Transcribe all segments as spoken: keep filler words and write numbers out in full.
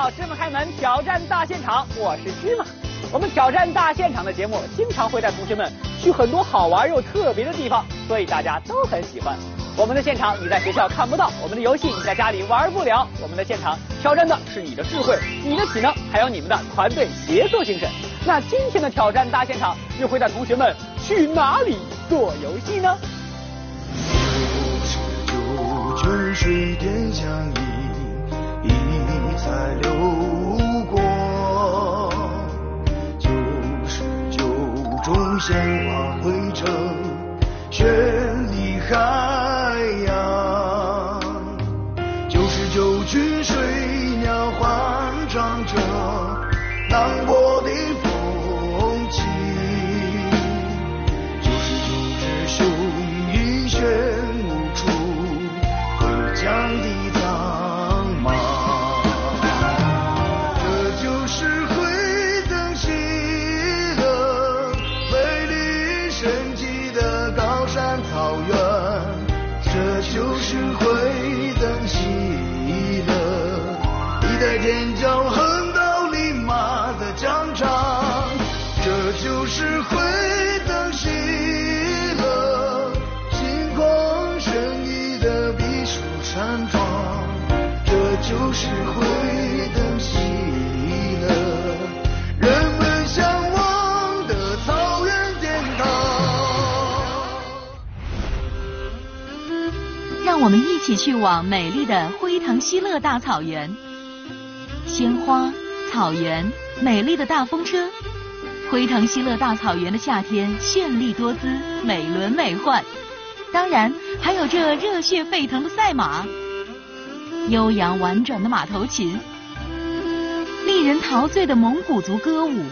芝麻开门挑战大现场，我是芝麻。我们挑战大现场的节目经常会带同学们去很多好玩又特别的地方，所以大家都很喜欢。我们的现场你在学校看不到，我们的游戏你在家里玩不了。我们的现场挑战的是你的智慧、你的体能，还有你们的团队协作精神。那今天的挑战大现场又会带同学们去哪里做游戏呢？ 九十九泉水点相依，一彩流过，九十九种鲜花汇成绚丽海洋，九十九群水鸟欢唱着浪波的风起，九十九只雄鹰玄武处回疆的苍茫，这就是回灯喜乐，美丽神奇的高山草原，这就是回灯喜乐，一代天骄横刀立马的疆场，这就是回灯喜乐，心旷神怡的避暑山庄，这就是回灯喜乐，人们向往的草原殿堂。 让我们一起去往美丽的辉腾西乐大草原，鲜花、草原、美丽的大风车。辉腾西乐大草原的夏天绚丽多姿，美轮美奂。当然还有这热血沸腾的赛马，悠扬婉转的马头琴，令人陶醉的蒙古族歌舞。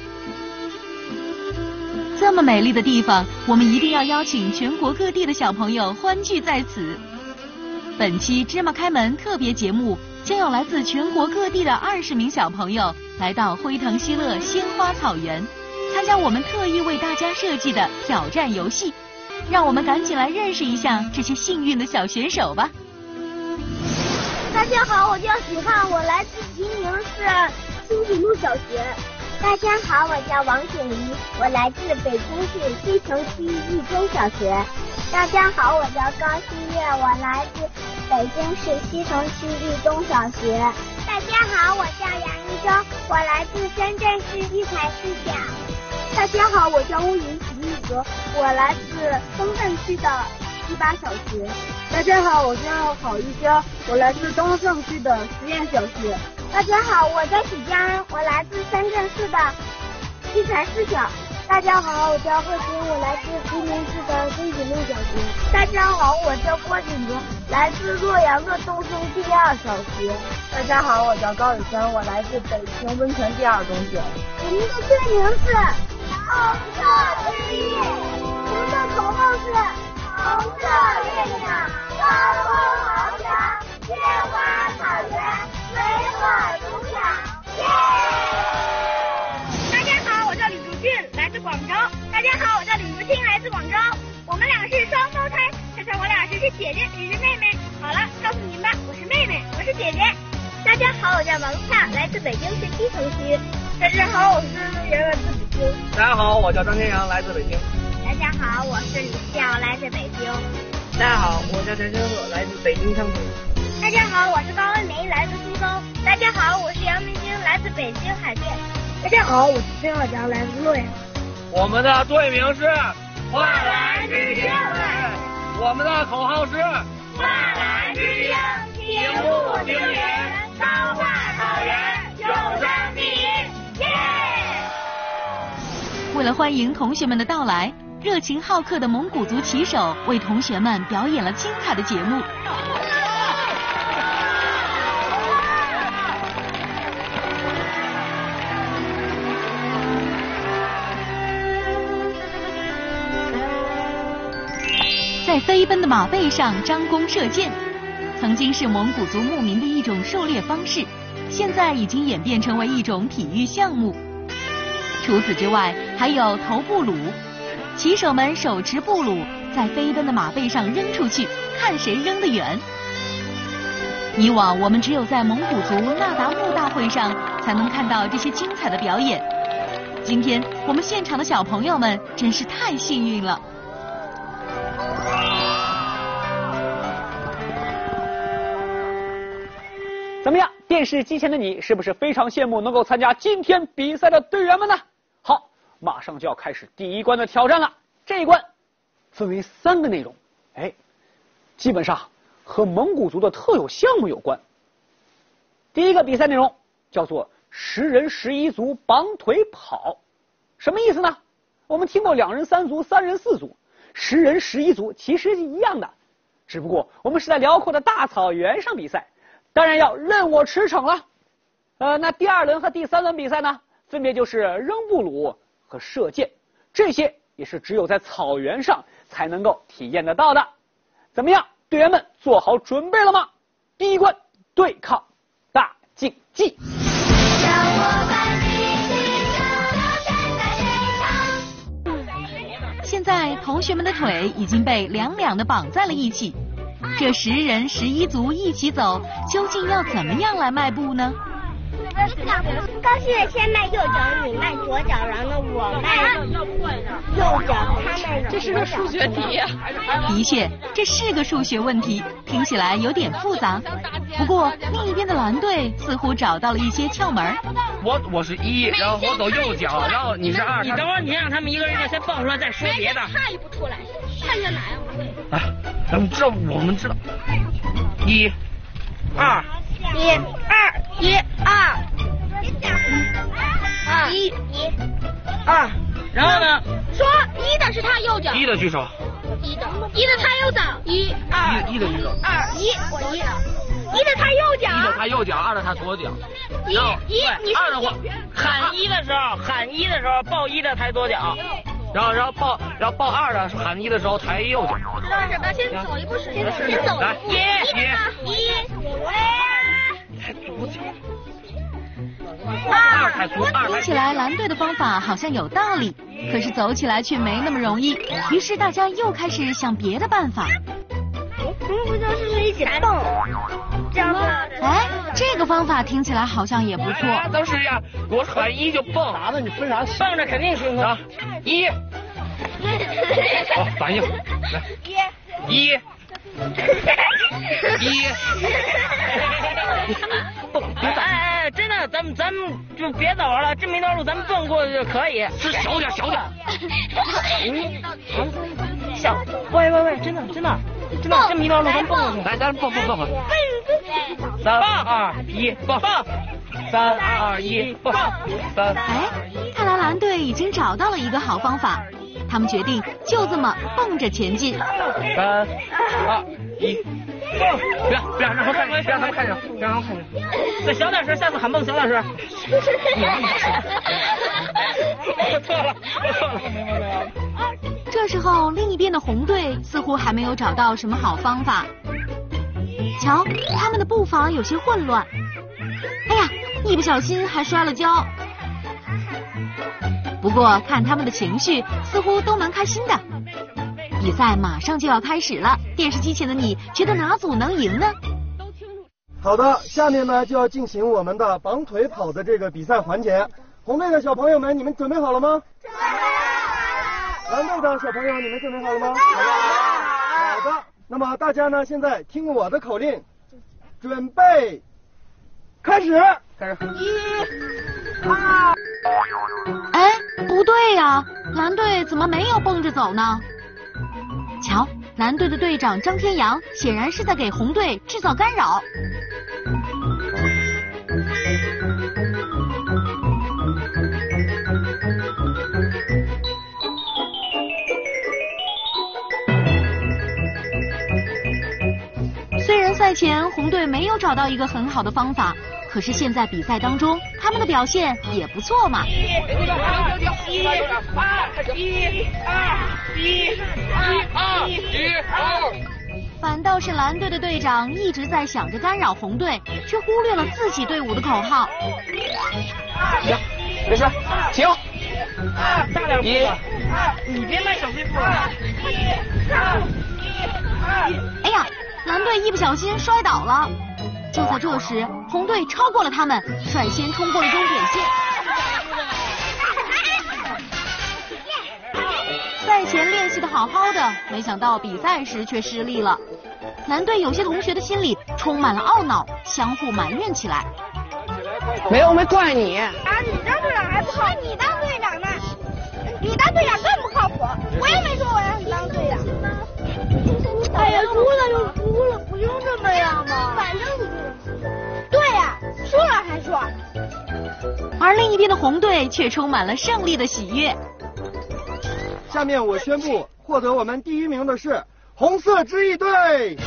这么美丽的地方，我们一定要邀请全国各地的小朋友欢聚在此。本期芝麻开门特别节目将有来自全国各地的二十名小朋友来到辉腾西乐鲜花草原，参加我们特意为大家设计的挑战游戏。让我们赶紧来认识一下这些幸运的小选手吧。 大家好，我叫许汉，我来自吉宁市新体路小学。大家好，我叫王雪怡，我来自北京市西城区一中小学。大家好，我叫高希月，我来自北京市西城区一中小学。大家好，我叫杨一舟，我来自深圳市育才思想。大家好，我叫乌云齐一格，我来自丰镇区的第八小学。大家好，我叫郝玉娇，我来自东胜区的实验小学。大家好，我叫许佳恩，我来自深圳市的育才思想。大家好，我叫贺军，我来自吉林市的新体路小学。大家好，我叫郭景泽，来自洛阳的东升第二小学。大家好，我叫高宇森，我来自北平温泉第二中学。我们的队名是红色之夜，我们的口号是红色月亮，高空翱翔，鲜花草原，水火独享，耶！大家好，我叫李竹俊，来自广州。大家好，我叫李竹清，来自广州。我们俩是双胞胎，猜猜我俩谁是姐姐，谁是妹妹？好了，告诉您吧，我是妹妹，我是姐姐。大家好，我叫王恰，来自北京市西城区。大家好，我是陆源，来自北京。 大家好，我叫张天阳，来自北京。 大家好，我是李笑，来自北京。 大家好，我叫陈生乐，来自北京昌平。 大家好，我是高恩梅，来自苏州。大家好，我是杨明晶，来自北京海淀。大家好，我是孙小强，来自洛阳。 我们的队名是花篮之星， 我们的口号是花篮之星，平步青云，高挂草原，有争第一，耶！ 为了欢迎同学们的到来，热情好客的蒙古族骑手为同学们表演了精彩的节目。在飞奔的马背上张弓射箭，曾经是蒙古族牧民的一种狩猎方式，现在已经演变成为一种体育项目。除此之外，还有投布鲁，骑手们手持布鲁，在飞奔的马背上扔出去，看谁扔得远。以往我们只有在蒙古族那达慕大会上才能看到这些精彩的表演。今天我们现场的小朋友们真是太幸运了。 怎么样，电视机前的你是不是非常羡慕能够参加今天比赛的队员们呢？好，马上就要开始第一关的挑战了。这一关分为三个内容，哎，基本上和蒙古族的特有项目有关。第一个比赛内容叫做十人十一组绑腿跑，什么意思呢？我们听过两人三足、三人四组，十人十一组其实是一样的，只不过我们是在辽阔的大草原上比赛，当然要任我驰骋了。呃，那第二轮和第三轮比赛呢，分别就是扔布鲁和射箭，这些也是只有在草原上才能够体验得到的。怎么样，队员们做好准备了吗？第一关，对抗大竞技。 现在同学们的腿已经被两两的绑在了一起，这十人十一足一起走，究竟要怎么样来迈步呢？ 高兴先迈右脚，你迈左脚，然后我迈右脚，他迈这是个数学题呀、 啊！的确，这是个数学问题，听起来有点复杂。不过另一边的蓝队似乎找到了一些窍门。 我我是一，然后我走右脚，然后你是二。 你等会儿，你让他们一个人先蹦出来，再说别的。 看不出来，看着哪呀？ 哎，咱们知道，我们知道，一、二。 一二一二，二一一二，然后呢？ 说一的是他右脚， 一的举手， 一的一的他右脚，一二一的举手， 二一我一，一的他右脚， 一的他右脚，二的他左脚， 一一你二的话喊一的时候，喊一的时候抱一的抬左脚， 然后然后抱然后抱二的喊一的时候抬右脚。 知道什么？先走一步，先先走来一一一。 二抬足，二听起来蓝队的方法好像有道理，可是走起来却没那么容易。于是大家又开始想别的办法。 我们不就是一起蹦，这样子。 哎，这个方法听起来好像也不错。 都是呀，我喊一就蹦。 啥呢？你分啥？蹦着肯定顺啊！ 一，好，反应，来，一，一。 哎哎，真的，咱们咱们就别走了，这么一段路咱们蹦过去就可以。 是小点，小点。 嗯，小，喂喂喂，真的真的真的，这么一段路咱蹦过去。 来，咱蹦蹦蹦蹦。 三二一，蹦！三二一，蹦！三。 哎，看来蓝队已经找到了一个好方法，他们决定就这么蹦着前进。 三二一。不要不要让他们看见，不要让他们看见，不要让他们看见。 再小点声，下次喊蹦小点声。错了，错了。 这时候，另一边的红队似乎还没有找到什么好方法。瞧，他们的步伐有些混乱。哎呀，一不小心还摔了跤。不过看他们的情绪，似乎都蛮开心的。比赛马上就要开始了，电视机前的你觉得哪组能赢呢？ 好的，下面呢就要进行我们的绑腿跑的这个比赛环节。红队的小朋友们，你们准备好了吗？准备好了。蓝队的小朋友，你们准备好了吗？好的，那么大家呢现在听我的口令，准备，开始。 开始。 一、二。 哎，不对呀，蓝队怎么没有蹦着走呢？瞧，蓝队的队长张天阳显然是在给红队制造干扰。虽然赛前红队没有找到一个很好的方法，可是现在比赛当中，他们的表现也不错嘛。 一、二、一、二、一、二、一、二。 反倒是蓝队的队长一直在想着干扰红队，却忽略了自己队伍的口号。 行，没事，停。 大点步，你别迈小碎步。 哎呀，蓝队一不小心摔倒了。 就在这时，红队超过了他们，率先冲过了终点线。赛前练习的好好的，没想到比赛时却失利了。蓝队有些同学的心里充满了懊恼，相互埋怨起来。 没有，没怪你。 啊，你当队长还不靠你当队长呢？你当队长更不靠谱。我也没说我让你当队长。哎呀，输了就输了，不用这么样嘛。反正你对呀、啊，输了还说。 而另一边的红队却充满了胜利的喜悦。 下面我宣布，获得我们第一名的是红色之翼队。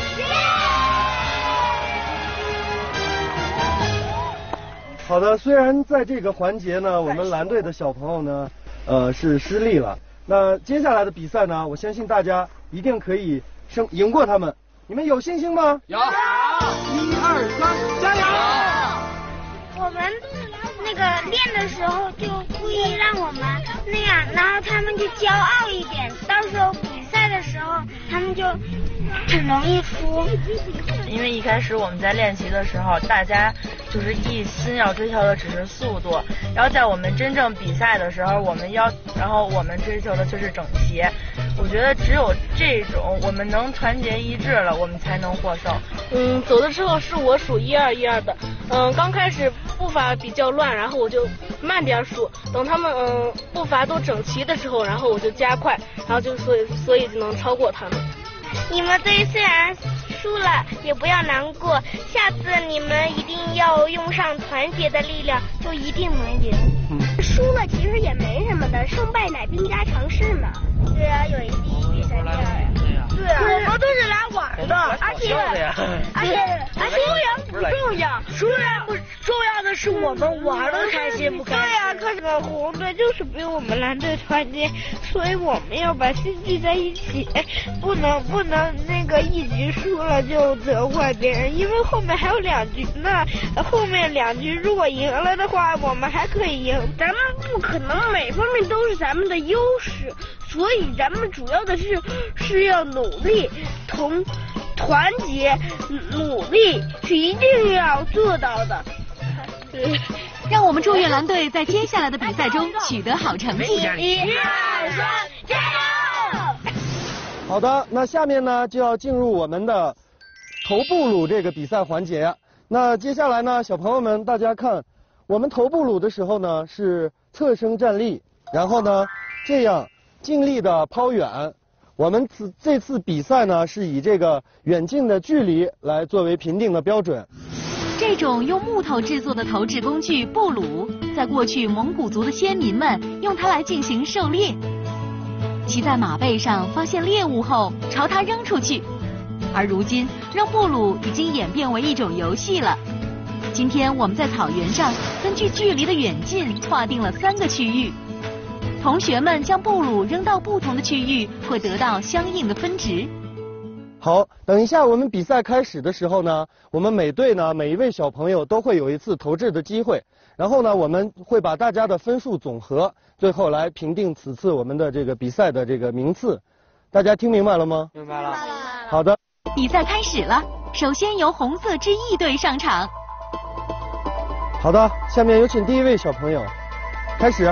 好的，虽然在这个环节呢，我们蓝队的小朋友呢，呃是失利了。那接下来的比赛呢，我相信大家一定可以胜赢过他们。你们有信心吗？ 有。 一二三，加油！ 我们那个练的时候就故意让我们那样，然后他们就骄傲一点，到时候比赛的时候他们就很容易输。 因为一开始我们在练习的时候，大家就是一心要追求的只是速度，然后在我们真正比赛的时候，我们要，然后我们追求的就是整齐。我觉得只有这种我们能团结一致了，我们才能获胜。 嗯，走的时候是我数一二一二的，嗯，刚开始步伐比较乱，然后我就慢点数，等他们嗯步伐都整齐的时候，然后我就加快，然后就所以所以就能超过他们。 你们队虽然输了也不要难过，下次你们一定要用上团结的力量，就一定能赢。嗯、输了其实也没什么的，胜败乃兵家常事嘛。对啊，有一第一比赛第二呀。对啊，我们都是来玩的，而且而且而且输赢不重要，输赢不重要的是我们玩的开心不开心。对呀、啊，可是红队就是比我们蓝队团结，所以我们要把心聚在一起，不能不能那个一局输了就责怪别人，因为后面还有两局呢，后面两局如果赢了的话，我们还可以赢。咱们不可能每方面都是咱们的优势，所以咱们主要的是是要努力同团结努力是一定要做到的。 让我们祝愿蓝队在接下来的比赛中取得好成绩。 一二三，加油！ 好的，那下面呢就要进入我们的投布鲁这个比赛环节。那接下来呢，小朋友们大家看，我们投布鲁的时候呢是侧身站立，然后呢这样尽力的抛远。我们此这次比赛呢是以这个远近的距离来作为评定的标准。 这种用木头制作的投掷工具布鲁，在过去蒙古族的先民们用它来进行狩猎。骑在马背上发现猎物后，朝它扔出去。而如今，扔布鲁已经演变为一种游戏了。今天我们在草原上，根据距离的远近划定了三个区域。同学们将布鲁扔到不同的区域，会得到相应的分值。 好，等一下我们比赛开始的时候呢，我们每队呢每一位小朋友都会有一次投掷的机会，然后呢我们会把大家的分数总和，最后来评定此次我们的这个比赛的这个名次。大家听明白了吗？ 明白了。 好的， 比赛开始了，首先由红色之翼队上场。 好的，下面有请第一位小朋友开始。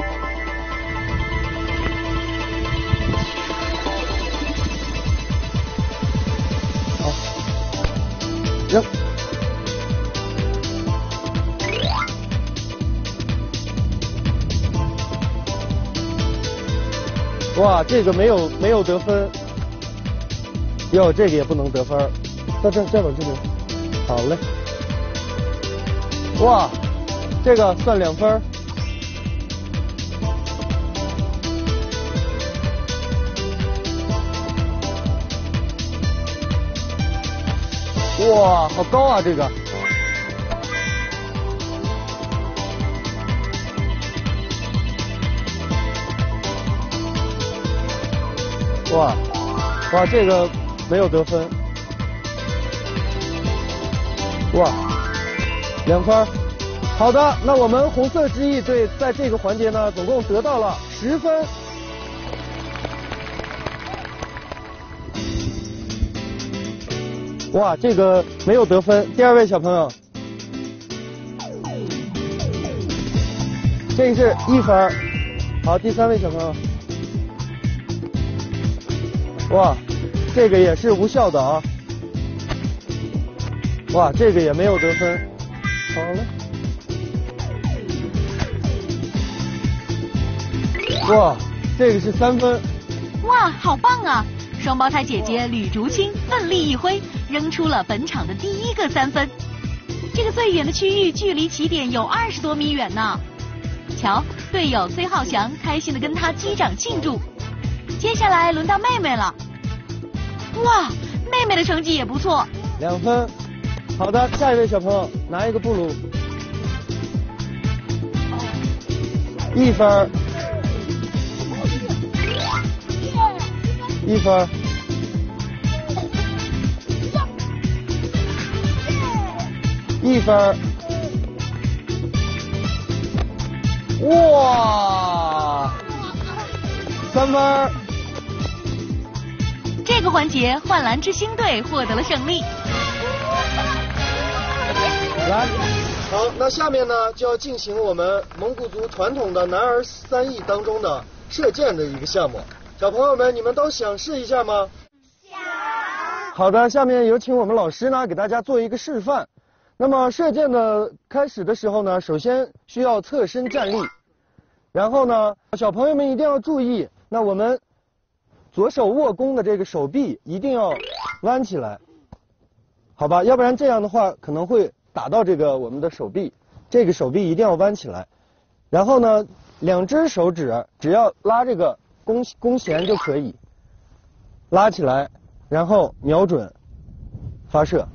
扔！哇，这个没有没有得分，哟，这个也不能得分，再再再往这边，好嘞。哇，这个算两分。哇，好高啊！这个，哇，哇，这个没有得分，哇，两分。好的，那我们红色之翼队在这个环节呢，总共得到了十分。 哇，这个没有得分。第二位小朋友，这个是一分。好，第三位小朋友，哇，这个也是无效的啊。哇，这个也没有得分。好了。哇，这个是三分。 哇，好棒啊！双胞胎姐姐吕竹清奋力一挥，扔出了本场的第一个三分。这个最远的区域距离起点有二十多米远呢。瞧，队友崔浩翔开心地跟他击掌庆祝。接下来轮到妹妹了。哇，妹妹的成绩也不错。 两分。好的，下一位小朋友拿一个布鲁。一分。一分。一分。哇！三分。 这个环节，幻蓝之星队获得了胜利。 来，好，那下面呢就要进行我们蒙古族传统的男儿三艺当中的射箭的一个项目。小朋友们，你们都想试一下吗？想。好的，下面有请我们老师呢给大家做一个示范。那么射箭的开始的时候呢，首先需要侧身站立，然后呢，小朋友们一定要注意，那我们左手握弓的这个手臂一定要弯起来，好吧？要不然这样的话可能会打到这个我们的手臂，这个手臂一定要弯起来。然后呢，两只手指只要拉这个弓弓弦就可以，拉起来，然后瞄准，发射。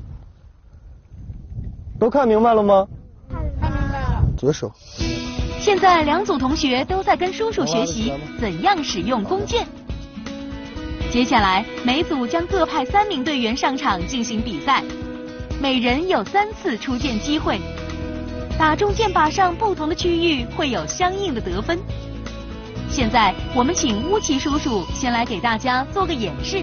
都看明白了吗？ 看明白了。 左手。 现在两组同学都在跟叔叔学习怎样使用弓箭。接下来每组将各派三名队员上场进行比赛，每人有三次出箭机会，打中箭靶上不同的区域会有相应的得分。现在我们请乌奇叔叔先来给大家做个演示。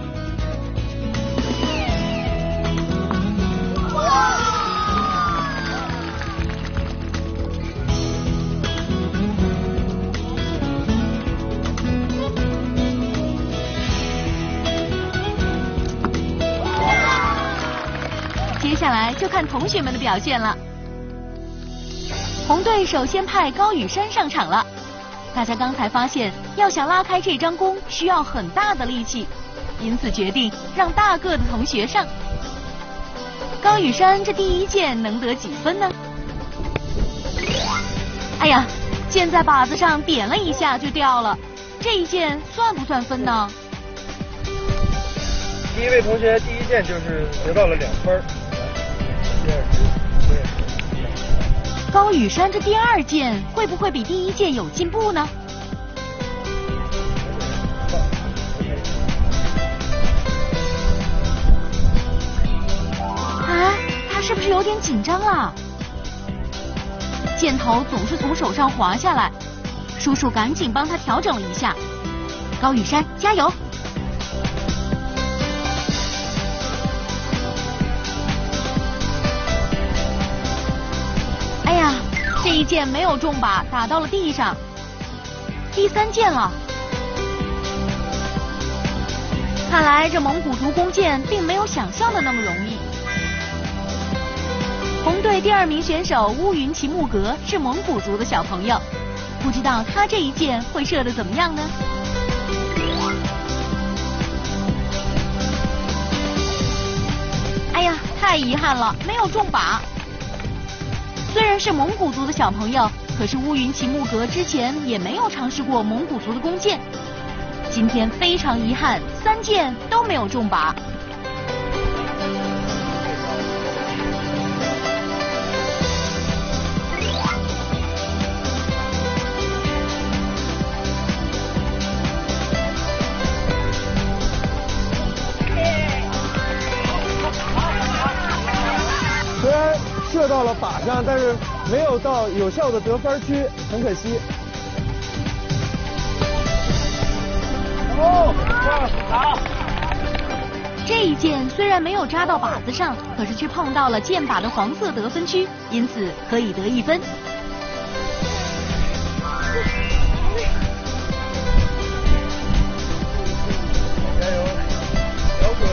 接下来就看同学们的表现了。红队首先派高宇山上场了。大家刚才发现，要想拉开这张弓需要很大的力气，因此决定让大个的同学上。高宇山这第一箭能得几分呢？哎呀，箭在靶子上点了一下就掉了，这一箭算不算分呢？ 第一位同学第一箭就是得到了两分。 高宇山这第二箭会不会比第一箭有进步呢？啊，他是不是有点紧张了？箭头总是从手上滑下来，叔叔赶紧帮他调整了一下。高宇山，加油！哎呀，这一箭没有中靶，打到了地上。第三箭了。看来这蒙古族弓箭并没有想象的那么容易。红队第二名选手乌云齐木格是蒙古族的小朋友，不知道他这一箭会射得怎么样呢？哎呀，太遗憾了，没有中靶。虽然是蒙古族的小朋友，可是乌云齐木格之前也没有尝试过蒙古族的弓箭。今天非常遗憾，三箭都没有中靶。 虽然射到了靶上，但是没有到有效的得分区，很可惜。哦，好。 这一箭虽然没有扎到靶子上，可是却碰到了箭靶的黄色得分区，因此可以得一分。 加油，摇滚！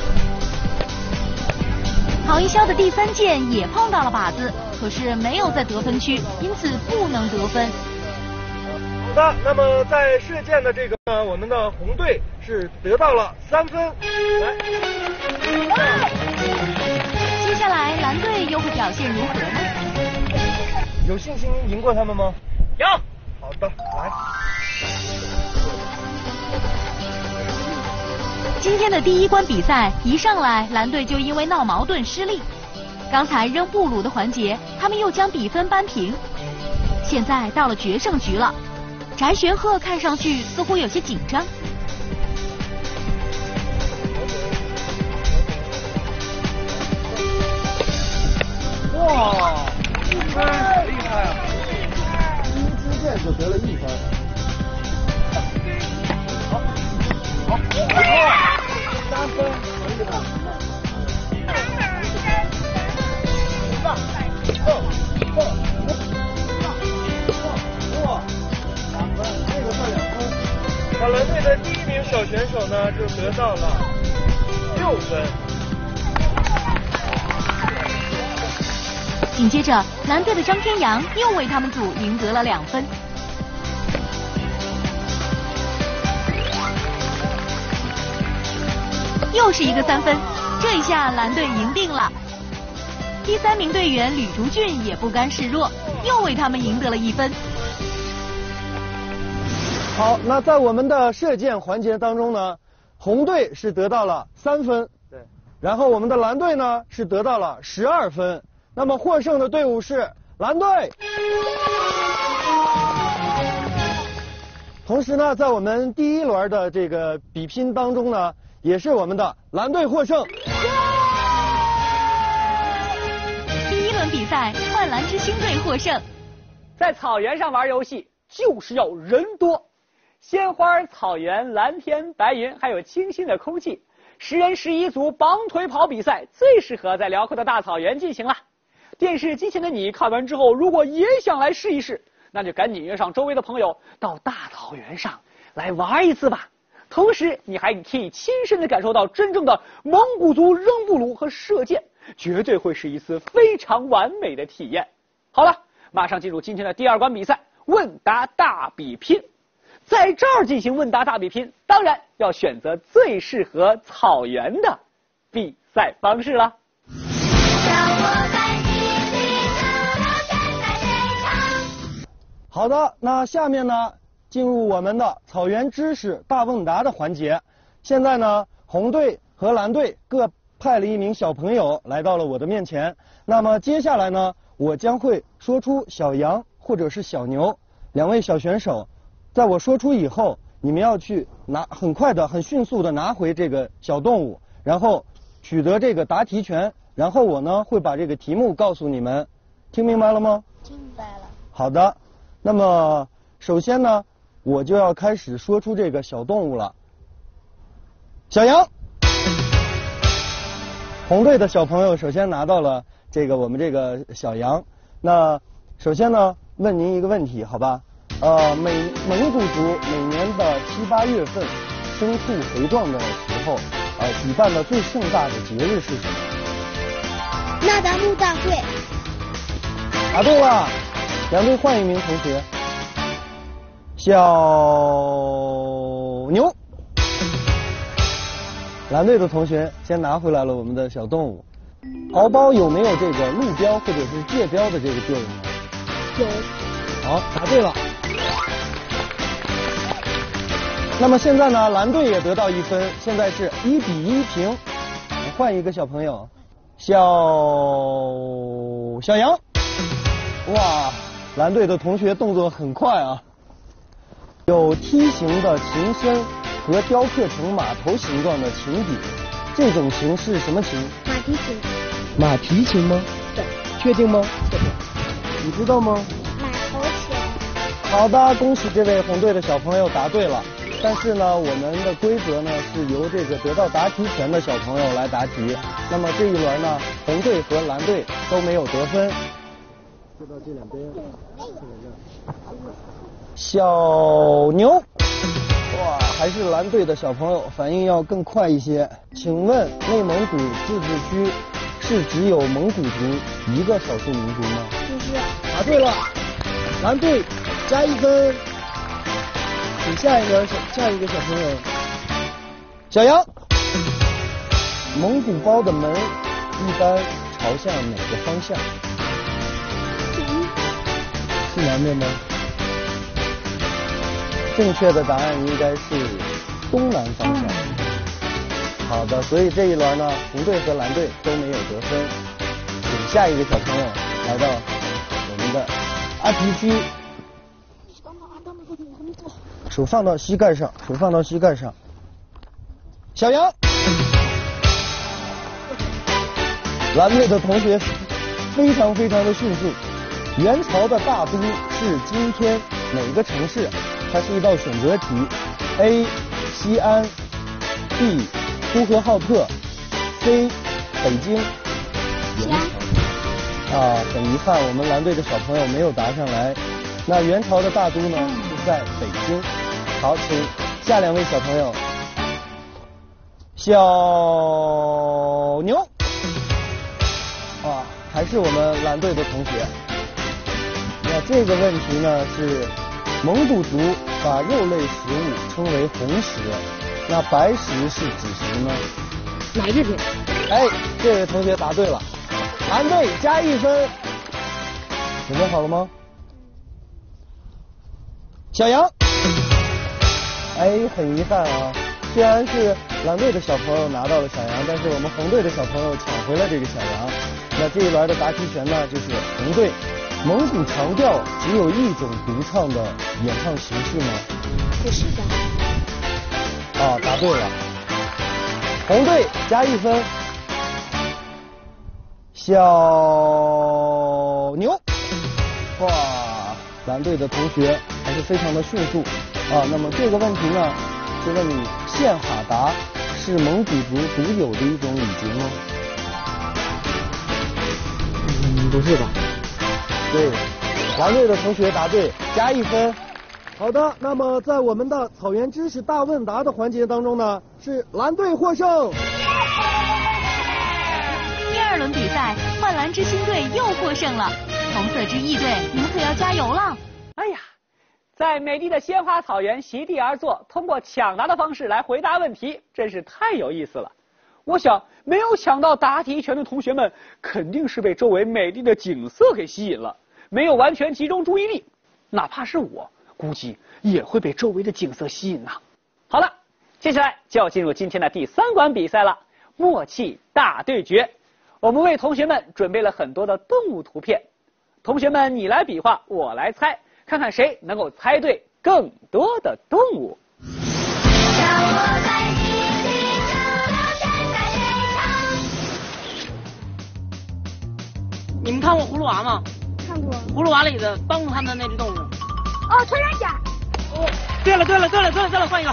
郝一潇的第三箭也碰到了靶子，可是没有在得分区，因此不能得分。 好的，那么在射箭的这个呢，我们的红队是得到了三分。来， 接下来蓝队又会表现如何呢？ 有信心赢过他们吗？ 有。 好的，来。 今天的第一关比赛一上来，蓝队就因为闹矛盾失利。刚才扔布鲁的环节，他们又将比分扳平。现在到了决胜局了。翟玄鹤看上去似乎有些紧张。 哇，一分，厉害啊！第一支箭就得了一分。好，好，三分，可以了。上，上，上。好，蓝队的第一名小选手呢，就得到了六分。 紧接着，蓝队的张天阳又为他们组赢得了两分。又是一个三分，这一下蓝队赢定了。第三名队员吕竹俊也不甘示弱，又为他们赢得了一分。 好，那在我们的射箭环节当中呢，红队是得到了三分，对，然后我们的蓝队呢是得到了十二分，那么获胜的队伍是蓝队。同时呢，在我们第一轮的这个比拼当中呢，也是我们的蓝队获胜。 第一轮比赛，幻蓝之星队获胜。 在草原上玩游戏，就是要人多。鲜花、草原、蓝天、白云，还有清新的空气，十人十一组绑腿跑比赛最适合在辽阔的大草原进行了。电视机前的你看完之后，如果也想来试一试，那就赶紧约上周围的朋友到大草原上来玩一次吧。同时，你还可以亲身的感受到真正的蒙古族扔布鲁和射箭，绝对会是一次非常完美的体验。好了，马上进入今天的第二关比赛——问答大比拼。在这儿进行问答大比拼，当然要选择最适合草原的比赛方式了。 好的，那下面呢，进入我们的草原知识大问答的环节。现在呢，红队和蓝队各派了一名小朋友来到了我的面前。那么接下来呢，我将会说出小羊或者是小牛两位小选手。在我说出以后，你们要去拿，很快的、很迅速的拿回这个小动物，然后取得这个答题权，然后我呢会把这个题目告诉你们，听明白了吗？ 听明白了。 好的，那么首先呢，我就要开始说出这个小动物了。小羊，红队的小朋友首先拿到了这个我们这个小羊。那首先呢，问您一个问题，好吧？呃，美蒙古族每年的七八月份牲畜肥壮的时候，呃，举办的最盛大的节日是什么？ 那达慕大会。 答对了，两队换一名同学。小牛，蓝队的同学先拿回来了我们的小动物。敖包有没有这个路标或者是界标的这个电影呢？ 有。 好，答对了。那么现在呢，蓝队也得到一分，现在是一比一平。换一个小朋友，小小杨。哇，蓝队的同学动作很快啊。有梯形的琴身和雕刻成码头形状的琴底，这种琴是什么琴？ 马蹄琴。 马蹄琴吗？ 对。 确定吗？ 确定。 你知道吗？ 马头琴。 好的，恭喜这位红队的小朋友答对了。 但是呢，我们的规则呢是由这个得到答题权的小朋友来答题。那么这一轮呢，红队和蓝队都没有得分。就到这两边，小牛，哇，还是蓝队的小朋友反应要更快一些。请问内蒙古自治区是只有蒙古族一个少数民族吗？ 不是。 答对了，蓝队加一分。请下一个小下一个小朋友，小杨。蒙古包的门一般朝向哪个方向？是南面吗？正确的答案应该是东南方向。好的，所以这一轮呢，红队和蓝队都没有得分。请下一个小朋友来到我们的阿皮区。手放到膝盖上，手放到膝盖上。小杨，蓝队的同学非常非常的迅速。元朝的大都是今天哪个城市？它是一道选择题。A. 西安 B. 呼和浩特 C. 北京。元朝啊，很遗憾，我们蓝队的小朋友没有答上来。那元朝的大都呢是在北京。好，请下两位小朋友。小牛，啊，还是我们蓝队的同学。那这个问题呢是蒙古族把肉类食物称为红食，那白食是指什么呢？ 哪个人？ 哎，这位同学答对了，蓝队加一分。准备好了吗？小杨，哎，很遗憾啊，虽然是蓝队的小朋友拿到了小羊，但是我们红队的小朋友抢回了这个小羊。那这一轮的答题权呢就是红队。蒙古长调只有一种独唱的演唱形式吗？ 不是的。 啊，答对了。红队加一分。小牛，哇，蓝队的同学还是非常的迅速啊。那么这个问题呢，是问你献哈达是蒙古族独有的一种礼节吗？ 嗯，不是吧？ 对，蓝队的同学答对，加一分。好的，那么在我们的草原知识大问答的环节当中呢，是蓝队获胜。 第二轮比赛，幻蓝之星队又获胜了。红色之翼队，你们可要加油了！ 哎呀，在美丽的鲜花草原席地而坐，通过抢答的方式来回答问题，真是太有意思了。我想，没有抢到答题权的同学们，肯定是被周围美丽的景色给吸引了，没有完全集中注意力。哪怕是我，估计也会被周围的景色吸引呐。好了，接下来就要进入今天的第三关比赛了——默契大对决。我们为同学们准备了很多的动物图片，同学们你来比划，我来猜，看看谁能够猜对更多的动物。 你们看过葫芦娃吗？ 看过。 葫芦娃里的帮助他们的那只动物。 哦，穿山甲。 哦，对了对了对了对了对了，换一个。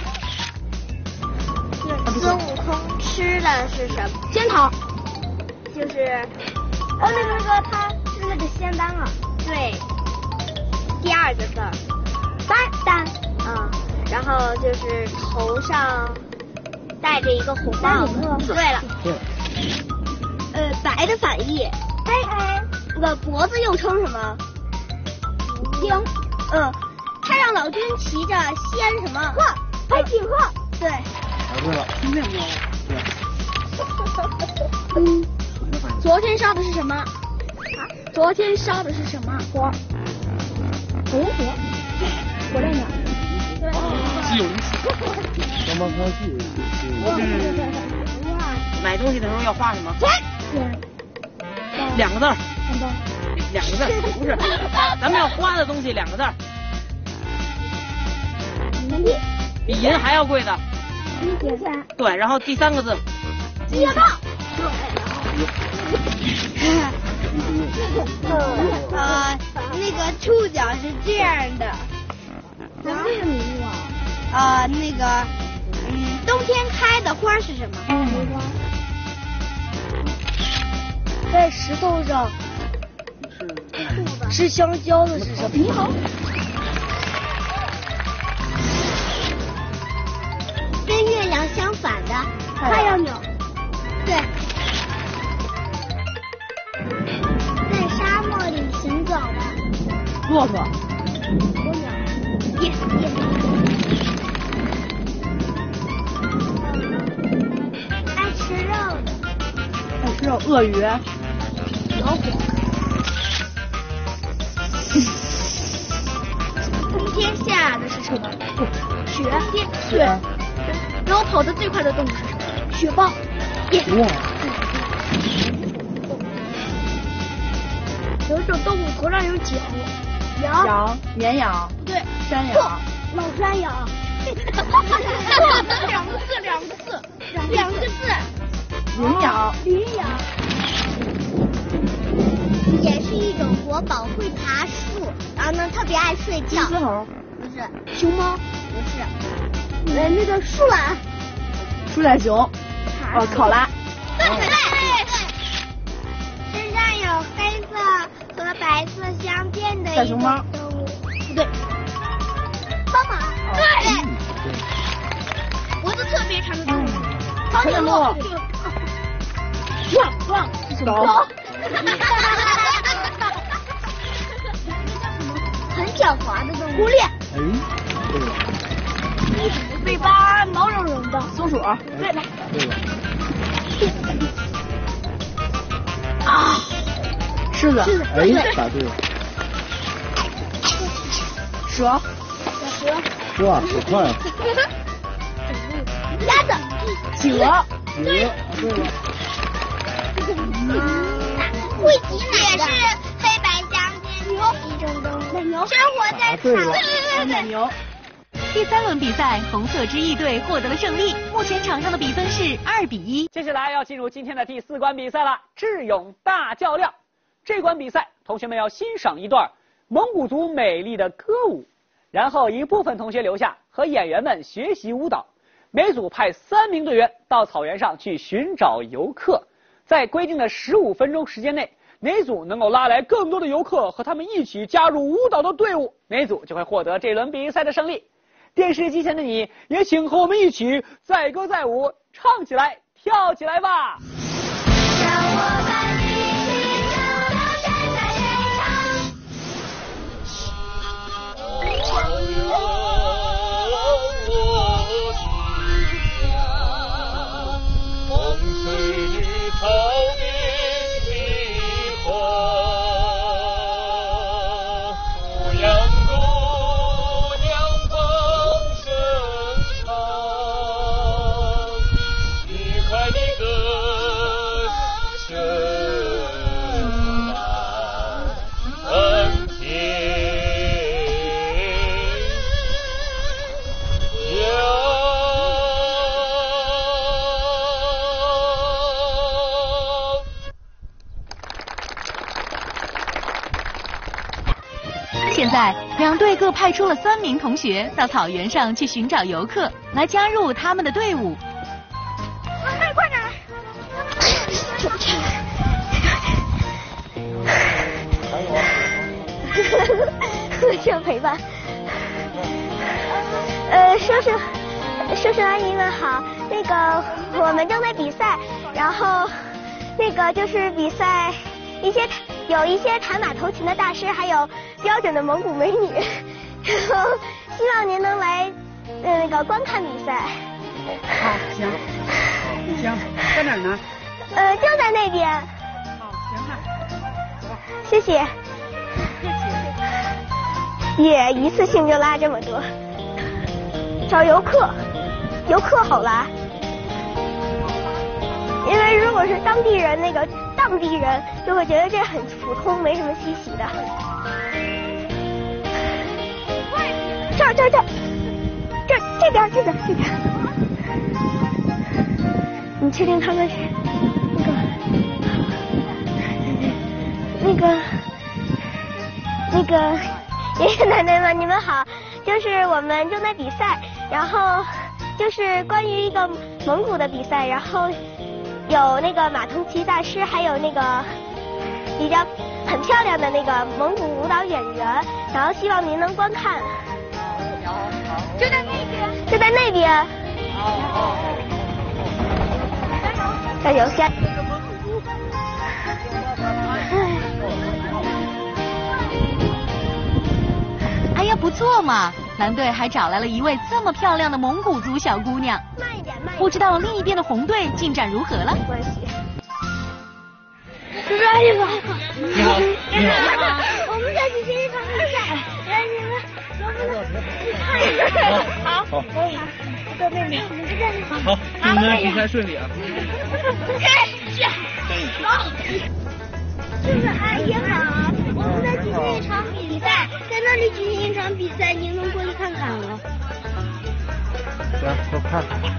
孙悟空吃的是什么？仙桃。就是，哦，那个那个，他是那个仙丹啊。对。第二个字儿。丹丹。嗯，然后就是头上戴着一个红帽子。对了。对。呃，白的反义。哎哎，那个脖子又称什么？鹰。嗯，他让老君骑着仙什么？鹤，白锦鹤。对。 答对了。 听见没有？对。 嗯。昨天烧的是什么？啊？昨天烧的是什么？火。红火。火烈鸟。对。 西游记。 双胞胎记。 买东西的时候要画什么？ 钱。 两个字儿。两个字儿，不是，咱们要花的东西两个字儿。 银。 比银还要贵的。 银钱。 对，然后第三个字。 机械豹。呃，那个触角是这样的。咱这个名字啊？ 呃，那个，嗯，冬天开的花是什么？梅花。在石头上吃香蕉的是什么？猕猴。跟月亮相反的太阳鸟。对。在沙漠里行走的骆驼。 鸵鸟。耶耶。爱吃肉的。 爱吃肉，鳄鱼。 老虎。冬天下的是什么？雪。雪。然后跑得最快的动物是什么？雪豹。哇！有一种动物头上有角。羊。 羊。绵羊。 不对。 山羊。 老山羊。两个字，两个字，两个字。 羚羊。 羚羊。也是一种活宝，会爬树，然后呢特别爱睡觉。 金丝猴。 不是。熊猫。不是。呃，那个树懒。 树懒熊。哦，考拉。 对对对。身上有黑色和白色相间的一种动物。不对。斑马。对。脖子特别长的动物。长颈鹿。汪汪。狗。很狡猾的动物。狐狸。哎，对了。尾巴毛茸茸的。 松鼠。 对了。 对了。啊，狮子。 狮子。 哎，答对了。 蛇。 蛇。 哇，好快啊！ 鸭子。 企鹅。 企鹅，对了。 会挤奶的。也是黑白相间的一种动物。奶牛。生活在草。对对对，奶牛。 第三轮比赛，红色之翼队获得了胜利。目前场上的比分是二比一。 接下来要进入今天的第四关比赛了，智勇大较量。这关比赛，同学们要欣赏一段蒙古族美丽的歌舞，然后一部分同学留下和演员们学习舞蹈。每组派三名队员到草原上去寻找游客，在规定的十五分钟时间内，哪组能够拉来更多的游客和他们一起加入舞蹈的队伍，哪组就会获得这轮比赛的胜利。电视机前的你也请和我们一起载歌载舞，唱起来，跳起来吧！让我们一起走到现在现场。 梦随绿草地的花，牧羊姑娘放声唱，离开你的身蓝天。 现在，两队各派出了三名同学到草原上去寻找游客，来加入他们的队伍。 快快点！互相陪伴。呃，叔叔、叔叔阿姨们好，那个我们正在比赛，然后那个就是比赛一些有一些弹马头琴的大师，还有标准的蒙古美女，然后希望您能来呃那个观看比赛。 好，行，行，在哪儿呢？ 呃，就在那边。 好，行哈。 谢谢。 谢谢。 也一次性就拉这么多。找游客，游客好拉。因为如果是当地人，那个当地人就会觉得这很普通，没什么稀奇的。这儿这儿这儿，这这边这边这边。你确定他们是那个那个那个爷爷奶奶们，你们好。 就是我们正在比赛，然后就是关于一个蒙古的比赛，然后有那个马腾奇大师，还有那个比较很漂亮的那个蒙古舞蹈演员，然后希望您能观看。就在那边。就在那边。加油！加油！ 哎呀，不错嘛！蓝队还找来了一位这么漂亮的蒙古族小姑娘。 慢一点，慢一点。 不知道另一边的红队进展如何了？ 关系。 叔叔阿姨好。 你好，你好。 我们在举行一场比赛，来你们能不能看？好。好。在那边，你们在那边。 好，祝你们比赛顺利啊！ 开始。走。叔叔阿姨好，我们在举行一场比赛，在那里举行一场比赛，您能过去看看吗？ 行，走看。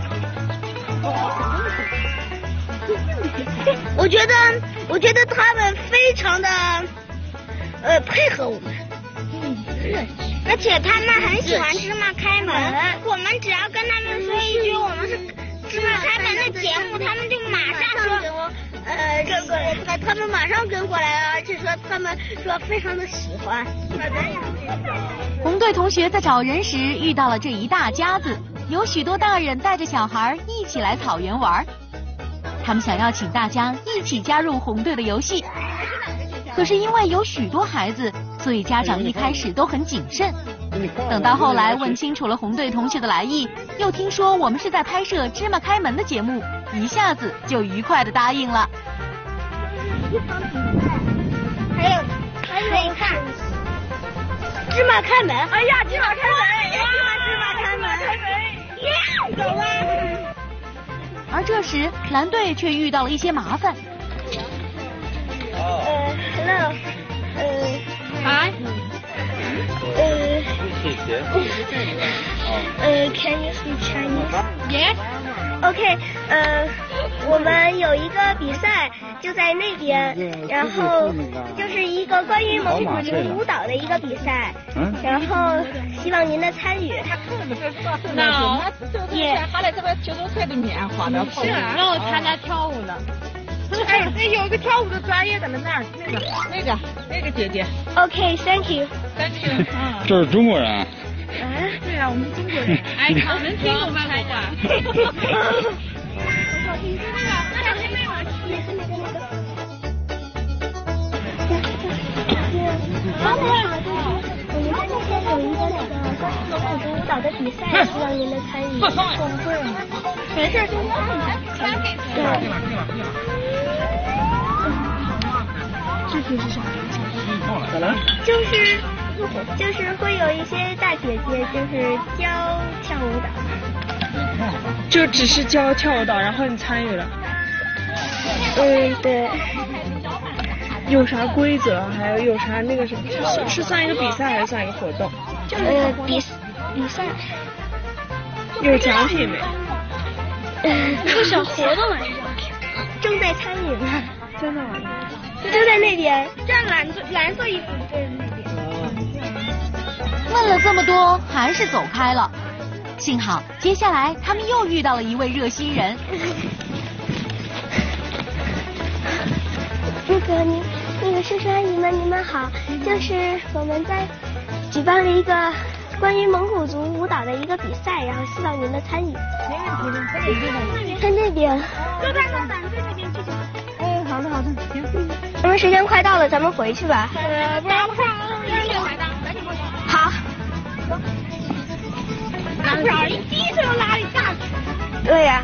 我觉得，我觉得他们非常的，呃，配合我们。嗯，而且他们很喜欢芝麻开门，我们只要跟他们说一句我们是芝麻开门的节目，他们就马上说，呃，跟过来，他他们马上跟过来了，而且说他们说非常的喜欢。 红队同学在找人时遇到了这一大家子，有许多大人带着小孩一起来草原玩。他们想要请大家一起加入红队的游戏，可是因为有许多孩子，所以家长一开始都很谨慎。等到后来问清楚了红队同学的来意，又听说我们是在拍摄芝麻开门的节目，一下子就愉快的答应了。 还有还有你看，芝麻开门，哎呀，芝麻开门，哇，芝麻开门，耶，走啦！ 而这时，蓝队却遇到了一些麻烦。 呃 ，hello， 呃，啊，呃，呃 ，Can you speak Chinese? Yes. OK， 呃，我们有一个比赛就在那边，然后就是一个关于蒙古族舞蹈的一个比赛，然后希望您的参与。 那也他的这个球都特别棉花的， 是啊，然后他来跳舞呢。 哎，那有一个跳舞的专业的那儿，那个那个那个姐姐。 OK，Thank you。Thank you。 这是中国人。 啊， 对啊，我们中国人。 哎，他们听懂外国话。 刚才我们今天有一个那个关于蒙古族舞蹈的比赛，希望您的参与。没事，就看看。对。 具体是啥？ 就是就是会有一些大姐姐就是教跳舞蹈。 就只是教跳舞蹈，然后你参与了。 嗯，对。 有啥规则？还有有啥那个什么？是是算一个比赛还是算一个活动？ 呃，比比赛。 有奖品没？ 是小活动来着，正在参与呢。 在哪儿呢？ 就在那边，这蓝色蓝色衣服就在那边。 问了这么多，还是走开了。幸好接下来他们又遇到了一位热心人。 那个你那个叔叔阿姨们，你们好，就是我们在举办了一个关于蒙古族舞蹈的一个比赛，然后希望您的参与。 没问题的， 在那边。 就在那蓝队那边就行。 哎，好的好的，行。 我们时间快到了，咱们回去吧。 呃，不然我看一会儿的，赶紧过去。 好。 那不然一低就拉里下去。 对呀。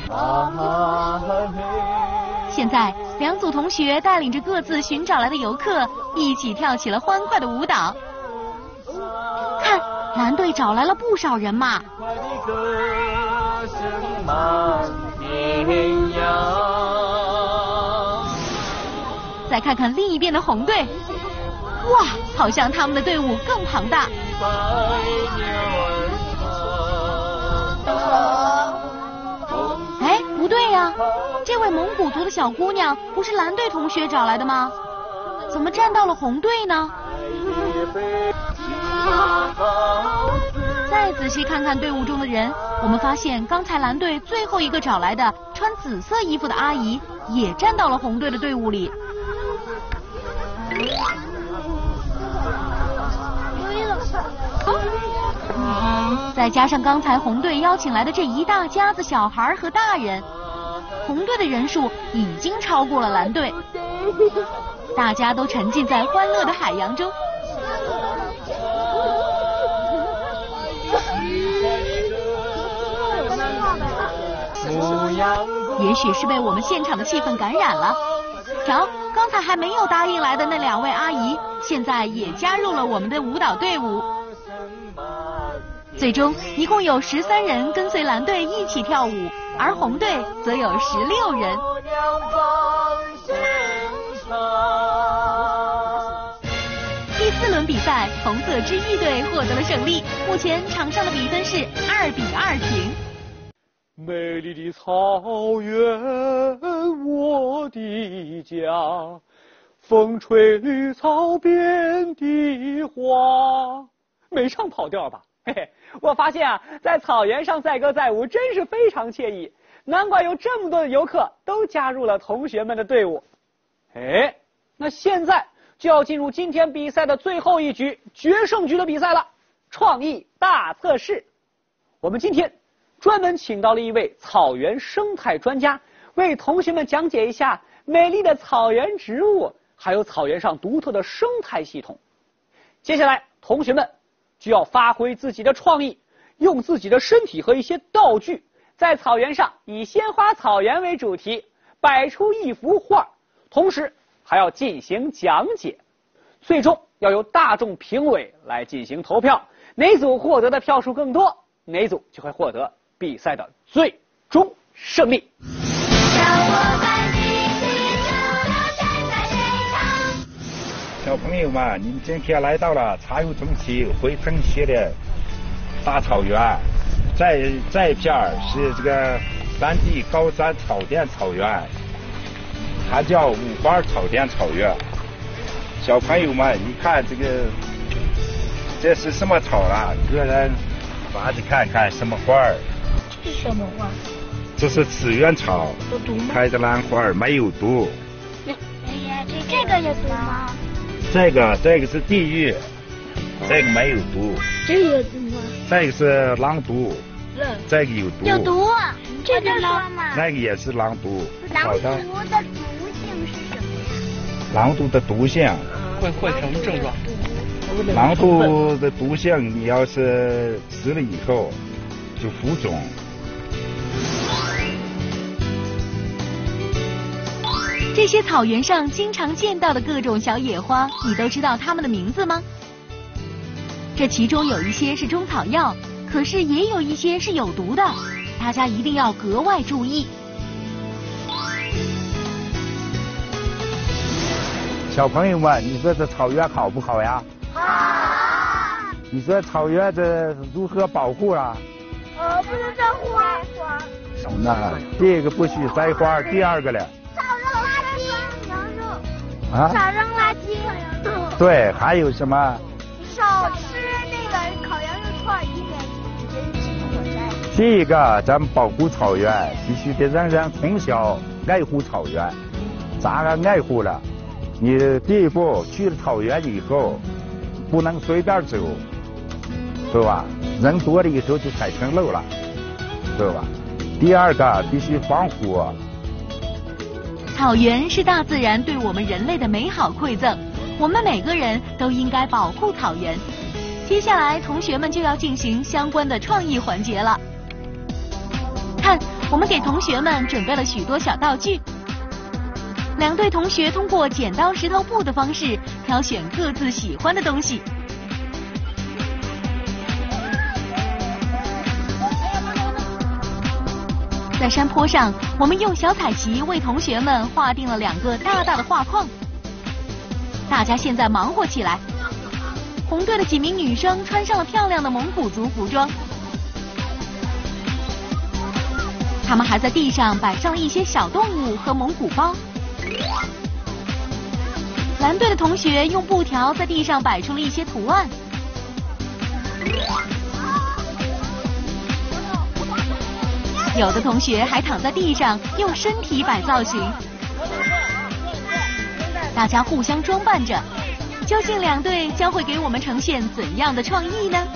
现在，两组同学带领着各自寻找来的游客，一起跳起了欢快的舞蹈。看，蓝队找来了不少人嘛。再看看另一边的红队，哇，好像他们的队伍更庞大。哎，不对呀，这位蒙古族的小姑娘不是蓝队同学找来的吗？怎么站到了红队呢？ 再仔细看看队伍中的人，我们发现刚才蓝队最后一个找来的穿紫色衣服的阿姨也站到了红队的队伍里。再加上刚才红队邀请来的这一大家子小孩和大人，红队的人数已经超过了蓝队。大家都沉浸在欢乐的海洋中。也许是被我们现场的气氛感染了，瞧，刚才还没有答应来的那两位阿姨，现在也加入了我们的舞蹈队伍。最终一共有十三人跟随蓝队一起跳舞，而红队则有十六人。第四轮比赛，红色之翼队获得了胜利，目前场上的比分是二比二平。 美丽的草原，我的家，风吹绿草遍地花。没唱跑调吧？嘿嘿，我发现啊，在草原上载歌载舞真是非常惬意，难怪有这么多的游客都加入了同学们的队伍。哎，那现在就要进入今天比赛的最后一局决胜局的比赛了，创意大测试。我们今天专门请到了一位草原生态专家，为同学们讲解一下美丽的草原植物，还有草原上独特的生态系统。接下来，同学们就要发挥自己的创意，用自己的身体和一些道具，在草原上以鲜花草原为主题，摆出一幅画，同时还要进行讲解。最终要由大众评委来进行投票，哪组获得的票数更多，哪组就会获得比赛的最终胜利。 小朋友们，你们今天来到了茶油中心回腾溪的大草原，这这一片是这个山地高山草甸草原，还叫五花草甸草原。小朋友们，你看这个，这是什么草啊？个人拔着看看什么花儿？ 这是什么花？ 这是紫辕草， 有毒吗？ 开的兰花没有毒。 哎呀，这这个有毒吗？ 这个这个是地狱，这个没有毒。 这个有毒吗？ 这个是狼毒，这个有毒。 有毒，这个说嘛。 那个也是狼毒。 狼毒的毒性是什么呀？ 狼毒的毒性会会什么症状？ 狼毒的毒性，你要是吃了以后就浮肿。 这些草原上经常见到的各种小野花，你都知道它们的名字吗？这其中有一些是中草药，可是也有一些是有毒的，大家一定要格外注意。 小朋友们，你说这草原好不好呀？ 好。 你说草原这如何保护啊？ 呃，不能摘花。 那第一个不许摘花，第二个呢？啊， 少扔垃圾。 对，还有什么？ 少吃那个烤羊肉串，以免人起火灾。 第一个，咱们保护草原，必须得让人从小爱护草原。咋个爱护了？你第一步去了草原以后，不能随便走，对吧？人多了以后就产生漏了，对吧？第二个，必须防火。 草原是大自然对我们人类的美好馈赠，我们每个人都应该保护草原。接下来，同学们就要进行相关的创意环节了。看，我们给同学们准备了许多小道具。两队同学通过剪刀石头布的方式挑选各自喜欢的东西。在山坡上，我们用小彩旗为同学们画定了两个大大的画框。大家现在忙活起来。红队的几名女生穿上了漂亮的蒙古族服装，她们还在地上摆上了一些小动物和蒙古包。蓝队的同学用布条在地上摆出了一些图案。 有的同学还躺在地上用身体摆造型。大家互相装扮着，究竟两队将会给我们呈现怎样的创意呢？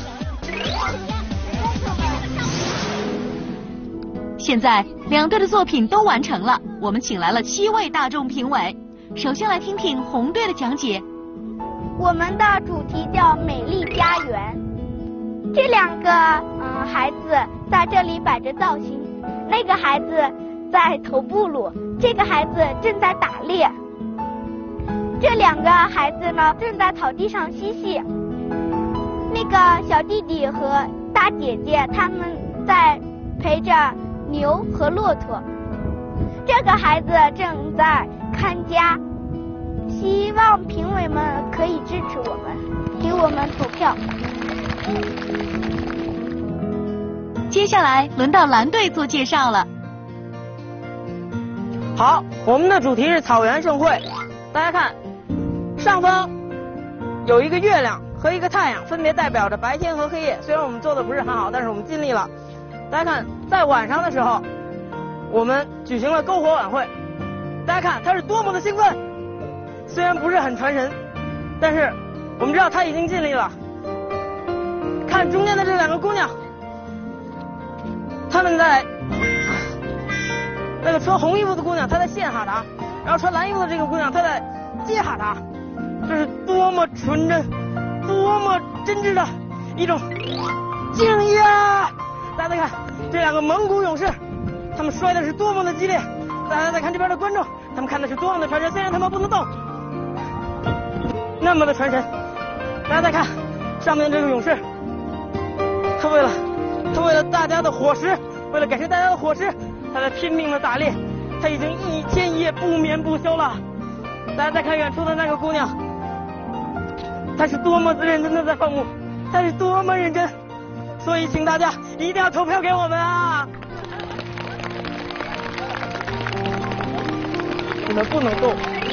现在两队的作品都完成了，我们请来了七位大众评委。首先来听听红队的讲解。 我们的主题叫美丽家园。这两个嗯、呃、孩子在这里摆着造型，那个孩子在头布鲁，这个孩子正在打猎。这两个孩子呢正在草地上嬉戏。那个小弟弟和大姐姐他们在陪着牛和骆驼。这个孩子正在看家。希望评委们可以支持我们，给我们投票。 接下来轮到蓝队做介绍了。 好，我们的主题是草原盛会。大家看，上方有一个月亮和一个太阳，分别代表着白天和黑夜。虽然我们做的不是很好，但是我们尽力了。大家看，在晚上的时候，我们举行了篝火晚会。大家看，它是多么的兴奋！虽然不是很传神，但是我们知道他已经尽力了。看中间的这两个姑娘，她们在那个穿红衣服的姑娘，她在献哈达，然后穿蓝衣服的这个姑娘，她在接哈达。这是多么纯真、多么真挚的一种敬意啊！大家再看这两个蒙古勇士，他们摔的是多么的激烈。大家再看这边的观众，他们看的是多么的传神，虽然他们不能动。那么的传神，大家再看上面这个勇士，他为了他为了大家的伙食，为了改善大家的伙食，他在拼命的打猎，他已经一天一夜不眠不休了。大家再看远处的那个姑娘，她是多么的认真的在放牧，她是多么认真，所以请大家一定要投票给我们啊！你们不能动。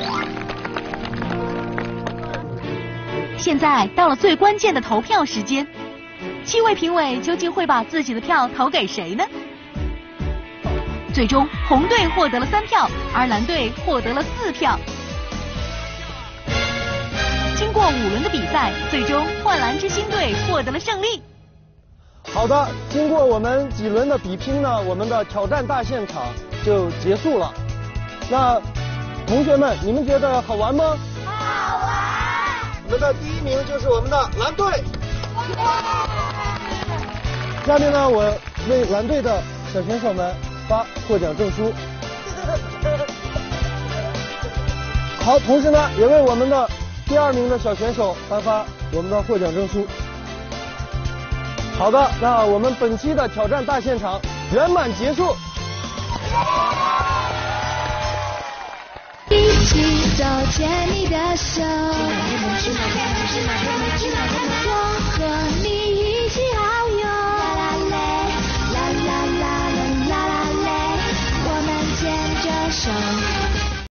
现在到了最关键的投票时间，七位评委究竟会把自己的票投给谁呢？最终红队获得了三票，而蓝队获得了四票。经过五轮的比赛，最终幻蓝之星队获得了胜利。 好的，经过我们几轮的比拼呢，我们的挑战大现场就结束了。那同学们，你们觉得好玩吗？ 好玩。 我们的第一名就是我们的蓝队。下面呢，我为蓝队的小选手们发获奖证书。好，同时呢，也为我们的第二名的小选手颁发我们的获奖证书。好的，那我们本期的挑战大现场圆满结束。 一起走，牵你的手，我和你。